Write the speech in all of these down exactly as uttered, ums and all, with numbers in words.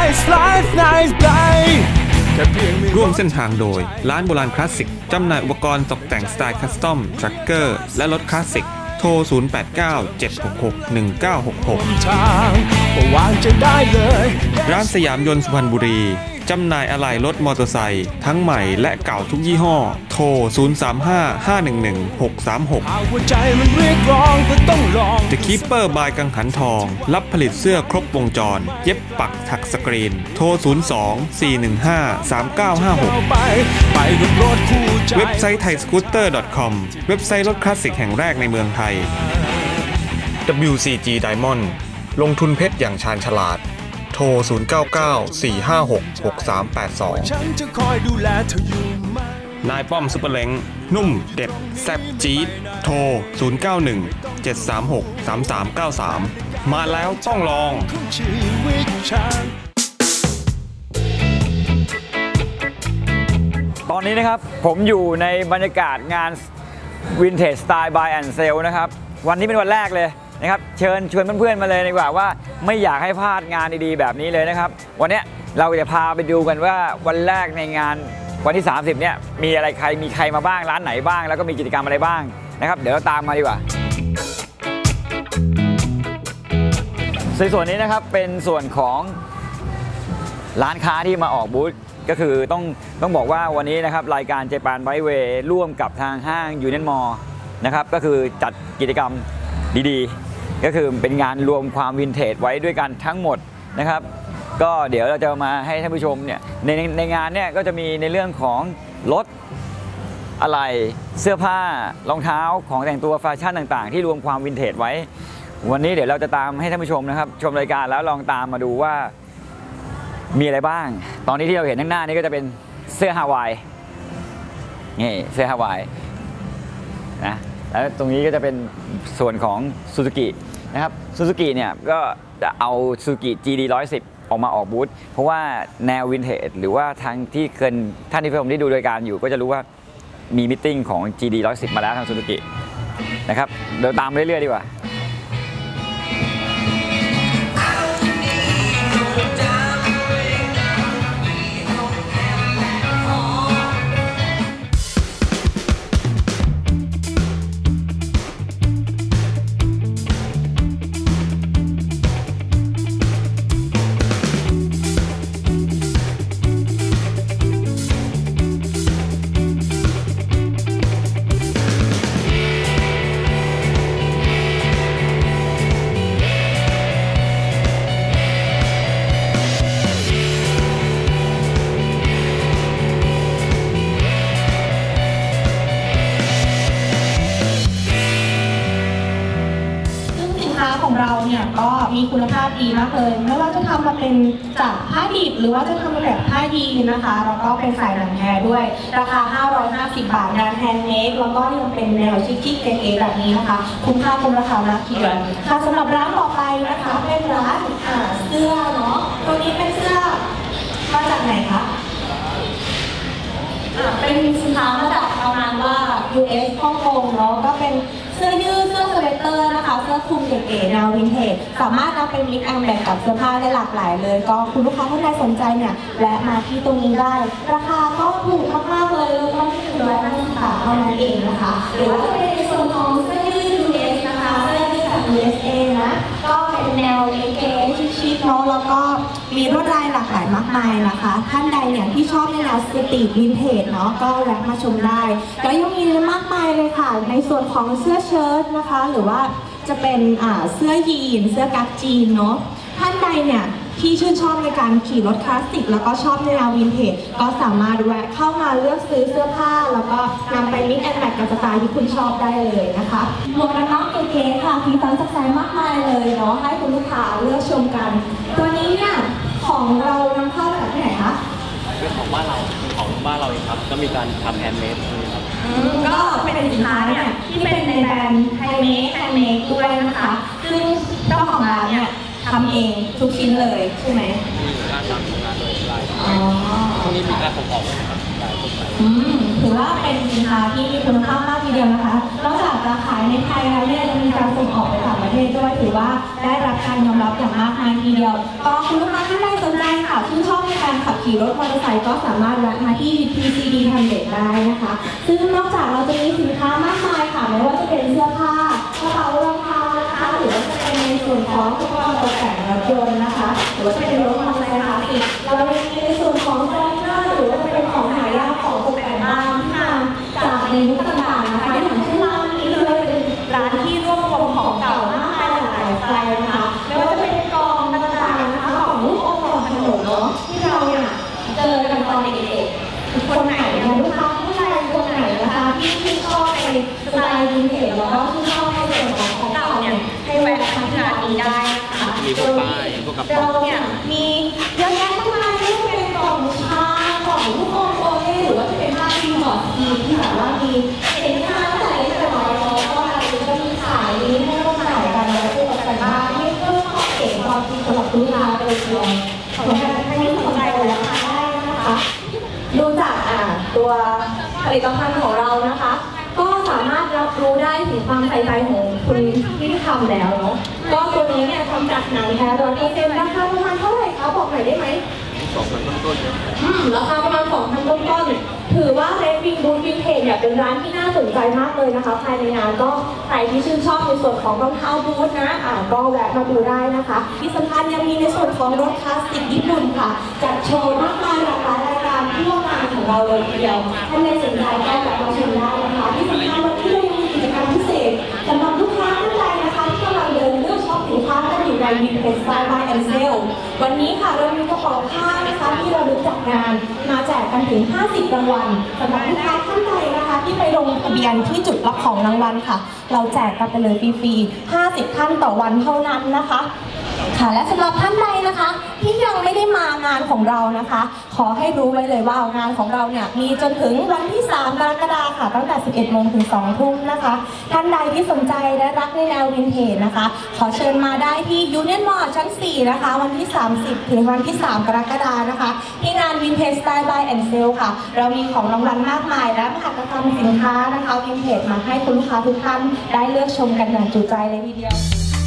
nice life nice day ร่วมเส้นทางโดยร้านโบราณคลาสสิกจำหน่ายอุปกรณ์ตกแต่งสไตล์คัสตอมทรัคเกอร์และรถคลาสสิกโทรศูนย์ แปด เก้า เจ็ด หก หก หนึ่ง เก้า หก หกร้านสยามยนต์สุพรรณบุรีจำหน่ายอะไหล่รถมอเตอร์ไซค์ทั้งใหม่และเก่าทุกยี่ห้อโทรศูนย์ สาม ห้า ห้า หนึ่ง หนึ่ง หก สาม หก The Keeper by กังหันทองรับผลิตเสื้อครบวงจรเย็บปักถักสกรีนโทรศูนย์ สอง สี่ หนึ่ง ห้า สาม เก้า ห้า หกเว็บไซต์ ไทยสกูตเตอร์ ดอท คอม เว็บไซต์รถคลาสสิกแห่งแรกในเมืองไทย ดับเบิลยู ซี จี Diamond ลงทุนเพชรอย่างชาญฉลาดโทรศูนย์ เก้า เก้า สี่ ห้า หก หก สาม แปด สองนายป้อมซุปเปอร์เล้งนุ่มเด็ดแซ่บจี๊ดโทรศูนย์ เก้า หนึ่ง เจ็ด สาม หก สาม สาม เก้า สามมาแล้วต้องลองตอนนี้นะครับผมอยู่ในบรรยากาศงาน Vintage Style Buy and Sale นะครับวันนี้เป็นวันแรกเลยนะครับเชิญชวนเพื่อนๆมาเลยดีกว่าว่าไม่อยากให้พลาดงานดีๆแบบนี้เลยนะครับวันนี้เราจะพาไปดูกันว่าวันแรกในงานวันที่สามสิบเนี่ยมีอะไรใครมีใครมาบ้างร้านไหนบ้างแล้วก็มีกิจกรรมอะไรบ้างนะครับเดี๋ยวเราตามมาดีกว่าส่วนนี้นะครับเป็นส่วนของร้านค้าที่มาออกบูธก็คือต้องต้องบอกว่าวันนี้นะครับรายการเจแปนไบค์เวย์ร่วมกับทางห้างยูเนียนมอลล์นะครับก็คือจัดกิจกรรมดีๆก็คือเป็นงานรวมความวินเทจไว้ด้วยกันทั้งหมดนะครับก็เดี๋ยวเราจะมาให้ท่านผู้ชมเนี่ยในในงานเนี่ยก็จะมีในเรื่องของรถอะไรเสื้อผ้ารองเท้าของแต่งตัวแฟชั่นต่างๆที่รวมความวินเทจไว้วันนี้เดี๋ยวเราจะตามให้ท่านผู้ชมนะครับชมรายการแล้วลองตามมาดูว่ามีอะไรบ้างตอนนี้ที่เราเห็นข้างหน้านี้ก็จะเป็นเสื้อฮาวายนี่เสื้อฮาวายนะแล้วตรงนี้ก็จะเป็นส่วนของซูซูกินะครับซูซูกิเนี่ยก็จะเอาซูซูกิ จี ดี หนึ่งร้อยสิบ ออกมาออกบูธเพราะว่าแนววินเทจหรือว่าทางที่เคยท่านที่ผมได้ดูรายการอยู่ก็จะรู้ว่ามีมิทติ้งของ จี ดี หนึ่งร้อยสิบ มาแล้วทางซูซูกินะครับเดี๋ยวตามเรื่อยๆดีกว่าของเราเนี่ยก็มีคุณภาพดีมากเลยไม่ว่าจะทำมาเป็นจากผ้าดิบหรือว่าจะทำมาแบบผ้ายีนนะคะแล้วก็เป็นสายหนังแท้ด้วยราคาห้าร้อยห้าสิบบาทงานแฮนด์เมดแล้วก็ยังเป็นแนวชิคๆเก๋ๆแบบนี้นะคะคุ้มค่าคุ้มราคามากทีเดียวค่ะสำหรับร้านต่อไปนะคะเป็นร้านเสื้อเนาะตัวนี้เป็นเสื้อมาจากไหนคะเป็นสินค้ามาจากประมาณว่า ยู เอส ฮ่องกงเนาะก็เป็นเสื้อยืดเสื้อสเวตเตอร์นะคะเสื้อคลุมเก๋ๆแนววินเทจสามารถนำไปมิกซ์แอนด์แมทกับเสื้อผ้าได้หลากหลายเลยก็คุณลูกค้าท่านใดสนใจเนี่ยแวะมาที่ตรงนี้ได้ราคาก็ถูกมากๆเลยเริ่มต้นที่หนึ่งร้อยห้าสิบบาทเท่านั้นเองนะคะหรือว่าจะเป็นในส่วนของเสื้อยืด ยู เอส นะคะเสื้อยืดจาก ยู เอส เอ นะก็เป็นแนวเก๋ๆชิคๆเนาะแล้วก็มีลวดลายหลากหลายมากมายนะคะท่านใดเนี่ยที่ชอบในแนวสตรีทวินเทจเนาะก็แวะมาชมได้แล้วยังมีมากมายเลยค่ะในส่วนของเสื้อเชิ้ตนะคะหรือว่าจะเป็นอ่าเสื้อยีนเสื้อกั๊กจีนเนาะท่านใดเนี่ยที่ชื่นชอบในการขี่รถคลาสสิกแล้วก็ชอบในแนววินเทจก็สามารถแวะเข้ามาเลือกซื้อเสื้อผ้าแล้วก็นำไปมิกซ์แอนด์แมทกับสไตล์ที่คุณชอบได้เลยนะคะหมวกกันน็อกเก๋ๆค่ะสีสันสดใสมากมายเลยเนาะให้คุณลูกค้าเลือกชมกันตัวนี้เนี่ยของเรานำเข้ามาจากที่ไหนคะเป็นของบ้านเราเป็นของบ้านเราเองครับก็มีการทำแฮนด์เมดครับก็เป็นสินค้าเนี่ยที่เป็นในแบรนด์ไฮเมดแฮนด์เมดด้วยนะคะซึ่งเจ้าของร้านเนี่ยทำเองทุกชิ้นเลยใช่ไหมมีการทำโรงงานโดยลายอ๋อพวกนี้มีการส่งออกด้วยนะครับลายพวกลายอืมถือว่าเป็นสินค้าที่มีคุณภาพมากทีเดียวนะคะนอกจากจะขายในไทยแล้วเนี่ยยังมีการส่งออกไปต่างประเทศด้วยถือว่าได้รับการยอมรับอย่างมากมายทีเดียวก็คุณลูกค้าท่านใดสนใจค่ะชื่นชอบในการขับขี่รถมอเตอร์ไซค์ก็สามารถแวะมาที่ พี ซี ดี Handmade ได้นะคะซึ่งนอกจากเราจะมีสินค้ามากมายค่ะไม่ว่าจะเป็นเสื้อผ้ากระเป๋ารองเท้านะคะหรือว่าจะเป็นในส่วนของอุปกรณ์ตกแต่งรถยนต์นะคะหรือว่าจะเป็นรถมอเตอร์ไซค์คลาสสิกเรายังมีในส่วนของฟอร์จูเนอร์หรือว่าจะเป็นของหายากของตกแต่งบ้านที่มาจากในยุคต่างๆนะคะอย่างเช่นร้านนี้เลยเป็นร้านที่รวบรวมของเก่ามากมายหลากหลายสไตล์นะคะไม่ว่าจะเป็นกองต่างๆนะคะของลูกอมของขนมเนาะที่เราเนี่ยเจอกันตอนเด็กๆคนไหนเนี่ยลูกค้าผู้ชายคนไหนนะคะที่ชื่นชอบในสไตล์วินเทจแล้วก็ชื่นชอบในส่วนของของเก่าเนี่ยให้แวะมาที่ร้านนี้ได้นะคะมีพวกป้ายพวกกระเราเป๋าเนี่ยมีเยอะแยะมากมายไม่ว่าจะเป็นกล่องชากล่องลูกอมโอเล่หรือว่าจะเป็นผ้าคีบอร์ดกีที่แบบว่ามีสินค้าแต่เล็กแต่น้อยเนาะก็อะไรก็มีขายมีให้ร่วมขายกันแล้วก็ตกแต่งบ้านนี่เพิ่มความเก๋ความจริงสำหรับลูกค้าโดยเฉพาะขอให้ท่านที่สนใจแล้วมาได้นะคะดูจากอ่าตัวผลิตภัณฑ์ของเรานะคะก็สามารถรับรู้ได้ถึงความใส่ใจของคุณที่ทำแล้วเนาะก็ตัวนี้เนี่ยทำจากหนังแท้ร้อยเปอร์เซ็นต์ราคาประมาณเท่าไหร่คะบอกหน่อยได้ไหมสองพันต้นๆเนี่ยอืมราคาประมาณ สองพัน ต้นๆถือว่าเรดวิงบูธวินเทจเนี่ยเป็นร้านที่น่าสนใจมากเลยนะคะภายในงานก็ใครที่ชื่นชอบในส่วนของรองเท้าบูธนะอ่าก็แวะมาดูได้นะคะที่สำคัญยังมีในส่วนของรถคลาสสิกญี่ปุ่นค่ะจัดโชว์มากมายหลากหลายรายการทั่วงานของเราเลยทีเดียวท่านใดสนใจก็แวะมาชมได้นะคะที่สำคัญวันที่เรายังมีกิจกรรมพิเศษสำหรับลูกค้าท่านใดนะคะที่กำลังเดินเลือกช็อปสินค้ากันอยู่ในวินเทจสไตล์ Buy and Sell วันนี้ค่ะเรามีกระเป๋าผ้านะคะที่เราลึกจากงานมาแจกกันถึงห้าสิบรางวัลสำหรับลูกค้าท่านใดนะคะที่ไปลงทะเบียนที่จุดรับของรางวัลค่ะเราแจกกันไปเลยฟรีๆห้าสิบท่านต่อวันเท่านั้นนะคะค่ะและสำหรับท่านใดนะคะที่ยังไม่ได้มางานของเรานะคะขอให้รู้ไว้เลยว่างานของเราเนี่ยมีจนถึงวันที่สามกรกฎาคมค่ะตั้งแต่สิบเอ็ดโมงถึงสองทุ่มนะคะท่านใดที่สนใจและรักในแนววินเทจนะคะขอเชิญมาได้ที่ยูเนียนมอลล์ชั้นสี่นะคะวันที่สามสิบถึงวันที่สามกรกฎาคมนะคะที่งานวินเทจสไตล์ Buy and Sell ค่ะเรามีของรางวัลมากมายและมหกรรมสินค้านะคะวินเทจมาให้คุณลูกค้าทุกท่านได้เลือกชมกันอย่างจุใจเลยทีเดียว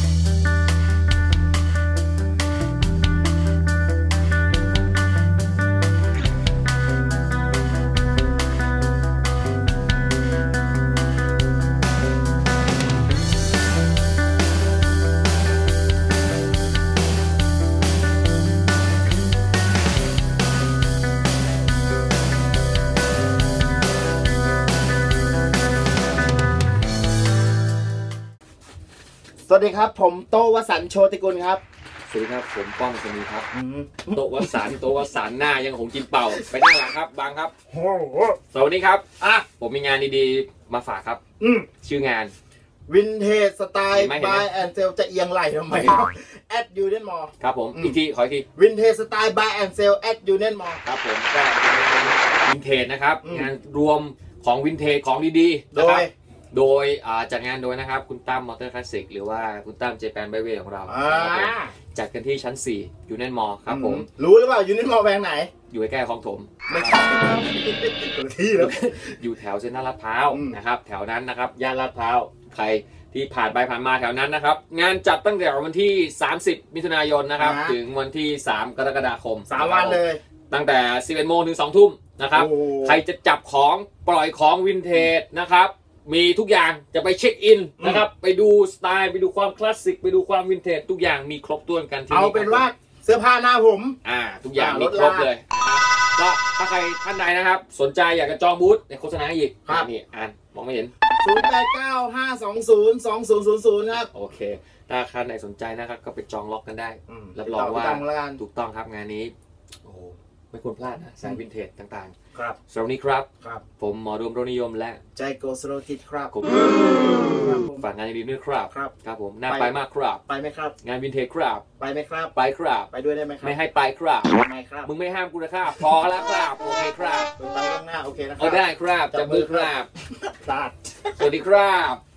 สวัสดีครับผมโตวสันต์โชติกุลครับสวัสดีครับผมป้องสมีครับโตวัสันต์โตวัสันต์หน้ายังของกินเป่าไปหน้าหลังครับบางครับสวัสดีครับอ่ะผมมีงานดีๆมาฝากครับอืมชื่องานวินเทจสไตล์ Buy and Sell จะเอียงไหลทำไมแอดยูเนียนมอลล์ครับผมอีกทีขออีกทีวินเทจสไตล์ Buy and Sell แอดยูเนียนมอลล์ครับผมก็เป็นงานวินเทจนะครับงานรวมของวินเทจของดีๆนะครับโดยจัดงานโดยนะครับคุณตั้มมอเตอร์คลาสสิกหรือว่าคุณตั้มเจแปนไบเวของเราจัดกันที่ชั้นสี่ยูเนียนมอลล์ครับผมรู้หรือเปล่ายูเนียนมอลล์แบงค์ไหนอยู่ใกล้ๆคลองถมไม่ใช่ที่แล้วอยู่แถวเซ็นทรัลลาดพร้าวนะครับแถวนั้นนะครับย่านลาดพร้าวใครที่ผ่านไปผ่านมาแถวนั้นนะครับงานจัดตั้งแต่วันที่สามสิบมิถุนายนนะครับถึงวันที่สามกรกฎาคมสามวันเลยตั้งแต่สิบเอ็ดโมงถึงสองทุ่มนะครับใครจะจับของปล่อยของวินเทจนะครับมีทุกอย่างจะไปเช็คอินนะครับไปดูสไตล์ไปดูความคลาสสิกไปดูความวินเทจทุกอย่างมีครบถ้วนกันที่นี่เอาเป็นว่าเสื้อผ้าหน้าผมอ่าทุกอย่างมีครบเลยก็ถ้าใครท่านใดนะครับสนใจอยากจะจองบูธในโฆษณาอีกนี่อ่านมองไม่เห็นศูนย์ แปด เก้า ห้า สอง ศูนย์ สอง ศูนย์ ศูนย์ ศูนย์ครับโอเคถ้าท่านใดสนใจนะครับก็ไปจองล็อกกันได้รับรองว่าถูกต้องครับงานนี้โอ้ไม่ควรพลาดนะสายวินเทจต่างๆครับสวัสดีครับผมหมอดวงรนิยมและใจโกสโรติดครับผมฝากงานดีๆด้วยครับครับครับผมน่าไปมากครับไปไหมครับงานวินเทจครับไปไหมครับไปครับไปด้วยได้ไหมครับไม่ให้ไปครับไม่ครับมึงไม่ห้ามกูนะครับพอแล้วครับโอเคครับไปข้างหน้าโอเคนะครับเอาได้ครับจับมือครับตัดสวัสดีครับ